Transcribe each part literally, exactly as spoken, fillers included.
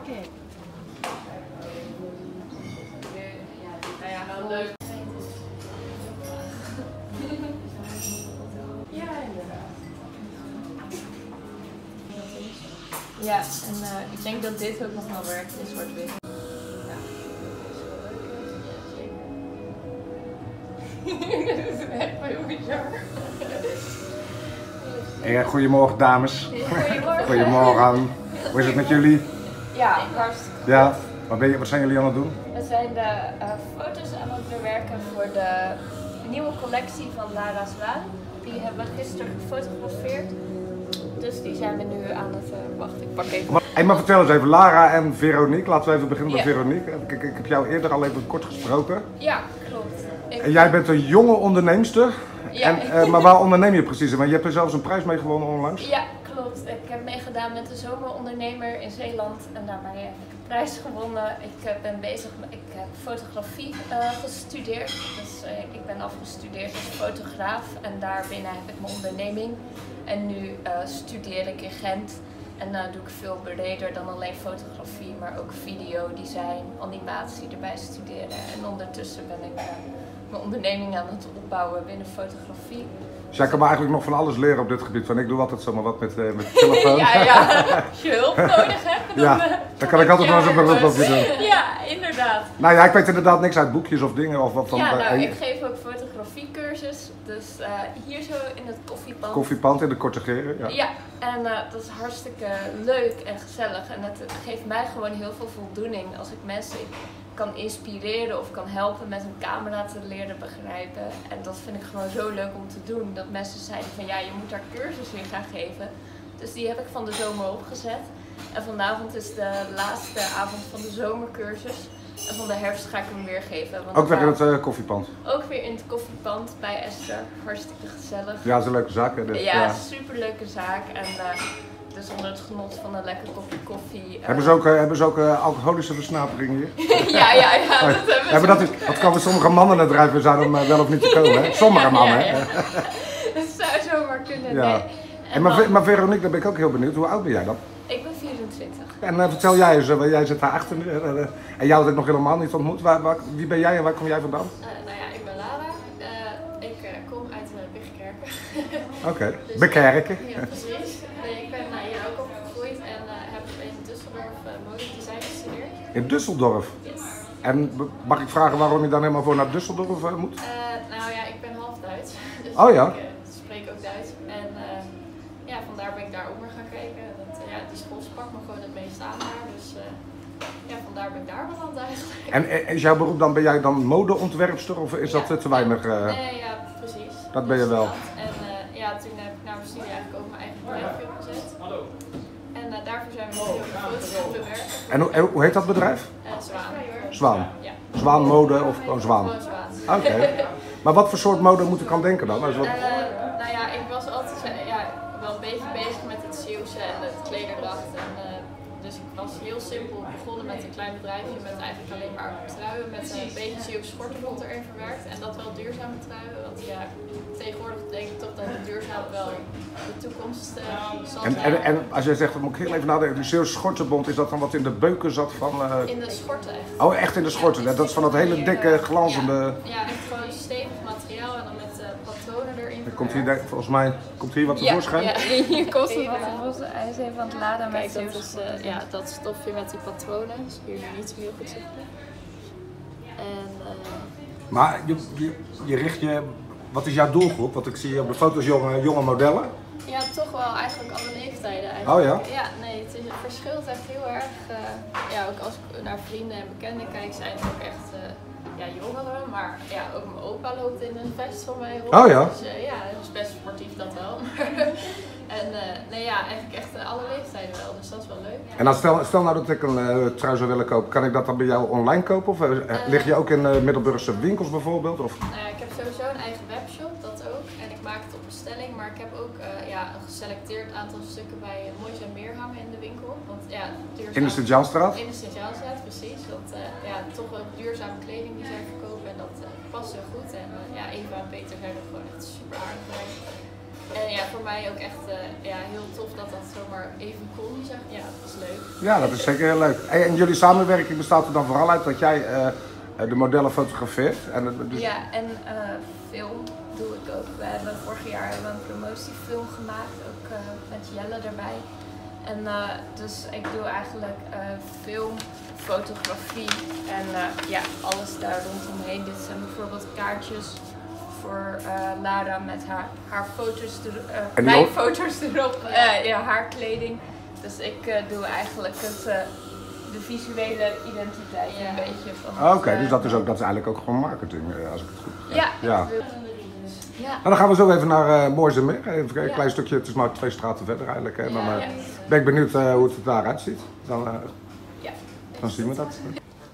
Kijk. Nou ja, wel leuk. Ja, inderdaad. Ja, en uh, ik denk dat dit ook nog wel werkt in zwart-wit. Ja. Dat is echt heel bizar. Hey, goedemorgen dames. Goedemorgen. Goedemorgen. Hoe is het met jullie? Ja, hartstikke goed. Ja, wat, ben je, wat zijn jullie aan het doen? We zijn de uh, foto's aan het bewerken voor de nieuwe collectie van Lara Zwaan. Die hebben we gisteren gefotografeerd. Dus die zijn we nu aan het uh, wachten. Ik pak even. Maar, hey, maar vertel eens even, Lara en Veronique. Laten we even beginnen met Ja. Veronique. Ik, ik heb jou eerder al even kort gesproken. Ja, klopt. Ik... En jij bent een jonge onderneemster. Ja. En, uh, maar waar onderneem je precies? Want je hebt er zelfs een prijs mee gewonnen onlangs. Ja, klopt. Ik heb meegedaan met de zomerondernemer in Zeeland. En daarbij heb ik een prijs gewonnen. Ik uh, ben bezig met, ik heb fotografie uh, gestudeerd. Dus uh, ik ben afgestudeerd als fotograaf. En daarbinnen heb ik mijn onderneming. En nu uh, studeer ik in Gent. En dan uh, doe ik veel breder dan alleen fotografie, maar ook video, design, animatie erbij studeren. En ondertussen ben ik uh, mijn onderneming aan het opbouwen binnen fotografie. Dus jij kan me eigenlijk nog van alles leren op dit gebied. Van ik doe altijd zomaar wat met, uh, met de telefoon. Ja, ja. Als je hulp nodig hebt, dan, ja, uh, dan kan ik altijd wel eens een beroep op je doen. Ja, inderdaad. Nou ja, ik weet inderdaad niks uit boekjes of dingen of wat van. Ja, nou, uh, ik geef ook fotografiecursus. Dus uh, hier zo in het koffiepand. Koffiepand in de Korte Geren. Ja. Ja, en uh, dat is hartstikke leuk en gezellig. En het geeft mij gewoon heel veel voldoening als ik mensen kan inspireren of kan helpen met een camera te leren begrijpen. En dat vind ik gewoon zo leuk om te doen. Dat mensen zeiden van ja, je moet daar cursus in gaan geven. Dus die heb ik van de zomer opgezet. En vanavond is de laatste avond van de zomercursus. En van de herfst ga ik hem weer geven. Want Ook weer in het uh, koffiepand? Ook weer in het koffiepand bij Esther. Hartstikke gezellig. Ja, dat is een leuke zaak. Hè? Dus, ja, ja, superleuke zaak. En uh, dus onder het genot van een lekker kopje koffie. Uh... Hebben ze ook, uh, hebben ze ook uh, alcoholische versnaperingen hier? ja, ja, ja. Dat, hebben ze. Ja, maar dat, is, dat kan voor sommige mannen het drijven zijn om uh, wel of niet te komen. Hè? Sommige mannen. Ja, ja, ja. Hè? Dat zou zomaar kunnen, Ja. nee. En maar, dan... maar Veronique, daar ben ik ook heel benieuwd. Hoe oud ben jij dan? Ik ben vierentwintig. En uh, vertel jij eens, uh, jij zit daar achter nu. Uh, uh, en jou had ik nog helemaal niet ontmoet. Waar, waar, wie ben jij en waar kom jij vandaan? Uh, nou ja, ik ben Lara. Uh, ik uh, kom uit uh, Bigkerken. Oké, okay. Dus, Bekerken. Ja, precies. Nee, ik ben uh, hier ook opgegroeid en uh, heb in Düsseldorf uh, modedesign gestudeerd. In Düsseldorf? Yes. En mag ik vragen waarom je dan helemaal voor naar Düsseldorf uh, moet? Uh, nou ja, ik ben half Duits. Dus oh ja? ik uh, spreek ook Duits. En uh, ja, vandaar ben ik daar om gaan kijken. Dat, uh, ja, die school sprak me gewoon het meest aan daar. Dus uh, ja, vandaar ben ik daar beland eigenlijk. En is jouw beroep dan, ben jij dan modeontwerpster of is ja, dat uh, te weinig? Uh... Nee, ja, precies. Dat ben je wel. En uh, ja, toen heb ik na mijn studie eigenlijk ook mijn eigen bedrijfje opgezet. Hallo. En uh, daarvoor zijn we heel veel foto's gaan bewerken. En hoe, hoe heet dat bedrijf? Uh, Zwaan. Zwaan? Ja. Zwaan mode of gewoon Zwaan? Gewoon Zwaan. Oké. Okay. Maar wat voor soort mode moet ik aan denken dan? Wat... Uh, nou ja, ik was altijd uh, ja, wel een beetje bezig met het Zeeuwse en het klederdracht. En, uh, dus ik was heel simpel begonnen met een klein bedrijfje met eigenlijk alleen maar truien met een beetje Zeeuwse schortenbont erin verwerkt. En dat wel duurzame truien, want ja, tegenwoordig denk ik toch dat het duurzaam wel de toekomst uh, zal en, zijn. En, en als jij zegt, dan moet ik heel even nadenken, die Zeeuwse schortenbont, is dat dan wat in de beuken zat van... Uh... In de schorten echt. Oh, echt in de schorten, ja, dat is van dat hele dikke, glanzende... Ja, ja, echt gewoon stevig materiaal en dan met uh, patronen erin. Dan komt hier, volgens mij, komt hier wat tevoorschijn? Ja, ja, hier komt er wat tevoorschijn. Hij is even aan het laden met Kijk, dat is uh, ja, dat stofje met die patronen. Dus hier niet zo heel goed zitten. En, uh... Maar je, je, je richt je, wat is jouw doelgroep? Want ik zie op de foto's jonge, jonge modellen. Ja, toch wel eigenlijk alle leeftijden eigenlijk. Oh ja? Ja, nee, het, is, het verschilt echt heel erg. Uh, ja, ook als ik naar vrienden en bekenden kijk, zijn het ook echt uh, ja, jongeren. Maar ja, ook mijn opa loopt in een vest van mij rond. Oh ja? Dus uh, ja, dat is best sportief dat wel. En uh, nee ja, eigenlijk echt uh, alle leeftijden wel, dus dat is wel leuk. En dan stel, stel nou dat ik een uh, trui zou willen kopen, kan ik dat dan bij jou online kopen? Of uh, uh, lig je ook in uh, Middelburgse winkels bijvoorbeeld? Of? Nou ja, ik heb sowieso een eigen webshop, dat ook. En ik maak het op bestelling, maar ik heb ook uh, ja, een geselecteerd aantal stukken bij uh, Moois en Meer hangen in de winkel. Want, ja, duurzaam... In de Sint-Janstraat? In de Sint-Janstraat, precies. Want uh, ja, toch ook duurzame kleding die zij verkopen en dat uh, past heel goed. En uh, ja, Eva en Peter zijn er gewoon echt super aardig bij. En ja, voor mij ook echt uh, ja, heel tof dat dat zomaar even kon. Zeg. Ja, dat was leuk. Ja, dat is zeker heel leuk. Hey, en jullie samenwerking bestaat er dan vooral uit dat jij uh, de modellen fotografeert? En, dus... Ja, en uh, film doe ik ook. We hebben vorig jaar hebben we een promotiefilm gemaakt, ook uh, met Jelle erbij. En uh, dus ik doe eigenlijk uh, film, fotografie en uh, ja, alles daar rondomheen. Dit zijn bijvoorbeeld kaartjes voor uh, Lara met haar, haar foto's, er, uh, mijn foto's erop, uh, ja, haar kleding. Dus ik uh, doe eigenlijk het, uh, de visuele identiteit ja. een beetje van. Oké, okay, uh, dus dat is, ook, dat is eigenlijk ook gewoon marketing, als ik het goed heb. Ja. ja. Ja. Nou, dan gaan we zo even naar uh, Mooizemeer. Even een ja. klein stukje, het is maar twee straten verder eigenlijk. En dan uh, ja, ja. ben ik benieuwd uh, hoe het er daaruit ziet. Dan, uh, ja. dan zien we dat.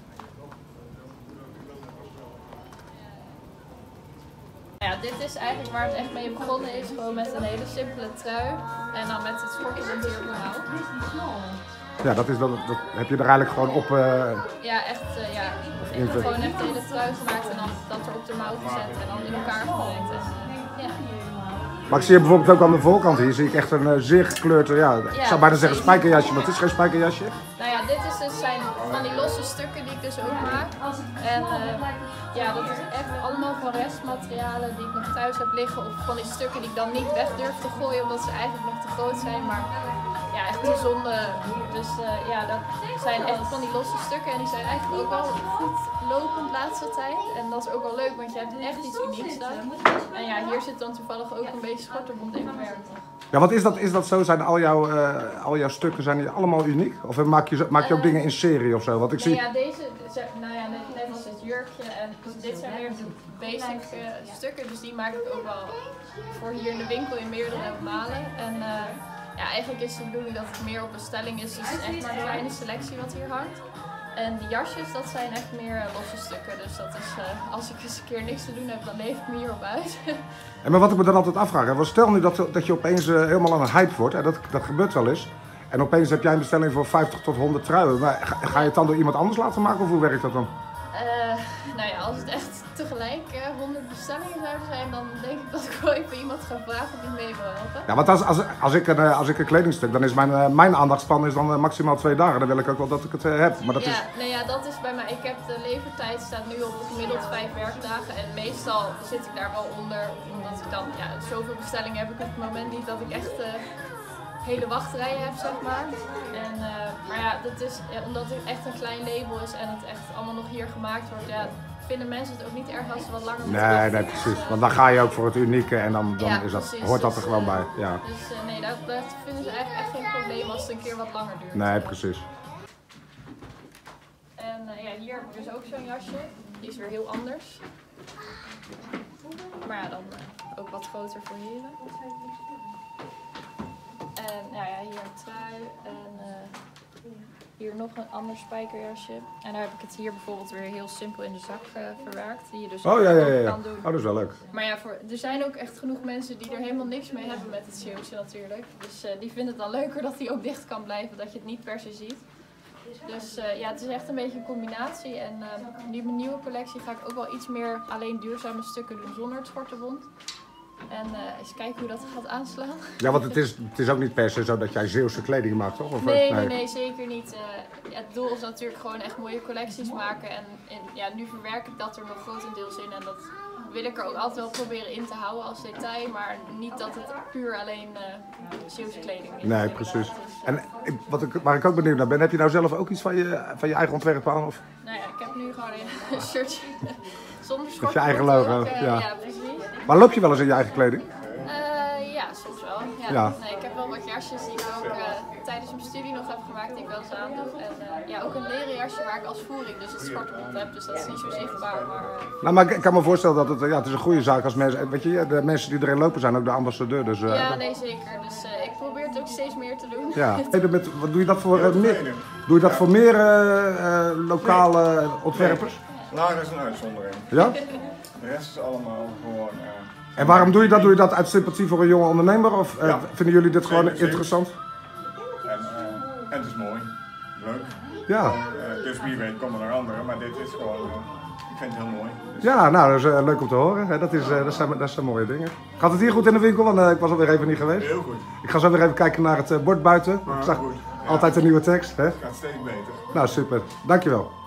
Ja, dit is eigenlijk waar het echt mee begonnen is, gewoon met een hele simpele trui en dan met het schortband hier op de mouw. Ja, dat, is, dat, dat heb je er eigenlijk gewoon op... Uh... Ja, echt, uh, ja. Ik heb gewoon echt de hele trui gemaakt en dan dat er op de mouw gezet en dan in elkaar gemengd. En, uh, ja. Maar ik zie je bijvoorbeeld ook aan de voorkant hier, zie ik echt een uh, zeer gekleurd, ja, ja, ik zou bijna zeggen spijkerjasje, maar het is geen spijkerjasje. Nou ja, dit is dus zijn van die losse stukken die ik dus ook maak. En uh, ja, dat is echt allemaal van restmaterialen die ik nog thuis heb liggen of van die stukken die ik dan niet weg durf te gooien omdat ze eigenlijk nog te groot zijn. Maar ja, echt te zonde. Dus uh, ja, dat zijn echt van die losse stukken en die zijn eigenlijk ook wel goed lopend de laatste tijd. En dat is ook wel leuk, want je hebt echt iets unieks dan. En ja, hier zit dan toevallig ook een beetje schortenbond in verwerkt. Ja, wat is dat, is dat zo? Zijn al jouw, uh, al jouw stukken zijn die allemaal uniek? Of maak je, maak je ook uh, dingen in serie of zo? Want ik nee, zie... ja, deze, nou ja, net, net als het jurkje en dit zijn weer de basic uh, stukken, dus die maak ik ook wel voor hier in de winkel in meerdere malen. En uh, ja, eigenlijk is de bedoeling dat het meer op bestelling is, dus het is echt maar een kleine selectie wat hier hangt. En die jasjes, dat zijn echt meer uh, losse stukken, dus dat is, uh, als ik eens een keer niks te doen heb, dan leef ik me hierop uit. En maar wat ik me dan altijd afvraag, hè, stel nu dat, dat je opeens uh, helemaal aan een hype wordt, hè, dat, dat gebeurt wel eens. En opeens heb jij een bestelling voor vijftig tot honderd truien, maar ga, ga je het dan door iemand anders laten maken of hoe werkt dat dan? Uh, nou ja, als het echt tegelijk uh, honderd bestellingen zouden zijn, dan denk ik dat ik wel even iemand ga vragen of die mee wil helpen. Ja, want als, als, als, ik, een, als ik een kledingstuk, dan is mijn, uh, mijn aandachtspan is dan uh, maximaal twee dagen. Dan wil ik ook wel dat ik het uh, heb. Maar dat ja, is... nou ja, dat is bij mij. Ik heb de levertijd staat nu op gemiddeld vijf werkdagen en meestal zit ik daar wel onder, omdat ik dan, ja, zoveel bestellingen heb ik op het moment niet dat ik echt uh, hele wachtrijen heb, zeg maar. En, uh, maar ja, dat is, ja, omdat het echt een klein label is en het echt allemaal nog hier gemaakt wordt, ja, vinden mensen het ook niet erg als ze wat langer moeten Nee, nee, precies. Want dan ga je ook voor het unieke en dan, dan ja, is dat, precies, hoort dat dus, er gewoon uh, bij. Ja. Dus uh, nee, dat, dat vinden ze eigenlijk echt geen probleem als het een keer wat langer duurt. Nee, precies. En uh, ja, hier heb ik dus ook zo'n jasje. Die is weer heel anders. Maar ja, dan uh, ook wat groter voor heren. En nou ja, hier een trui en uh, hier nog een ander spijkerjasje. En daar heb ik het hier bijvoorbeeld weer heel simpel in de zak uh, verwerkt. Die je dus oh, ja, ja, ja, ja. kan doen. Oh, dat is wel leuk. Maar ja, voor, er zijn ook echt genoeg mensen die er helemaal niks mee hebben met het Zeeuwse natuurlijk. Dus uh, die vinden het dan leuker dat die ook dicht kan blijven, dat je het niet per se ziet. Dus uh, ja, het is echt een beetje een combinatie. En uh, in mijn nieuwe collectie ga ik ook wel iets meer alleen duurzame stukken doen zonder het schortenbond. En uh, eens kijken hoe dat gaat aanslaan. Ja, want het is, het is ook niet per se zo dat jij Zeeuwse kleding maakt, toch? Of, nee, nee, nee, zeker niet. Uh, ja, het doel is natuurlijk gewoon echt mooie collecties maken. En, en ja, nu verwerk ik dat er nog grotendeels in. En dat wil ik er ook altijd wel proberen in te houden als detail. Maar niet dat het puur alleen uh, Zeeuwse kleding is. Nee, precies. En wat ik, waar ik ook benieuwd naar ben, heb je nou zelf ook iets van je, van je eigen ontwerp aan? Of? Nou ja, ik heb nu gewoon een shirtje zonder schort. Met je eigen logo, ook, uh, ja. ja, precies. Maar loop je wel eens in je eigen kleding? Uh, ja, soms wel. Ja. Ja. Nee, ik heb wel wat jasjes die ik ook uh, tijdens mijn studie nog heb gemaakt die ik wel eens aandoe. En uh, ja, ook een leren jasje waar ik als voering dus het schortenbond heb, dus dat is niet zo zichtbaar. Maar, uh... Nou, maar ik kan me voorstellen dat het, ja, het is een goede zaak als mensen, weet je, de mensen die erin lopen zijn ook de ambassadeur. Dus, uh, ja, nee zeker. Dus uh, ik probeer het ook steeds meer te doen. Ja. Met, wat doe je dat voor uh, meer? Doe je dat voor meer uh, uh, lokale ontwerpers? Lara is een uitzondering. Ja? De rest is allemaal gewoon... Uh, en waarom doe je dat? Doe je dat uit sympathie voor een jonge ondernemer? Of uh, ja. vinden jullie dit gewoon zeker, interessant? En, uh, en het is mooi. Leuk. Ja. Uh, dus wie weet komen er anderen, maar dit is gewoon... Uh, Ik vind het heel mooi. Dus Ja, nou, dat is uh, leuk om te horen. Hè. Dat, is, uh, dat, zijn, dat zijn mooie dingen. Gaat het hier goed in de winkel? Want uh, ik was alweer even niet geweest. heel goed. Ik ga zo weer even kijken naar het uh, bord buiten. Maar Ik zag goed. Ja, altijd een nieuwe tekst. Hè? het gaat steeds beter. Nou, super. Dankjewel.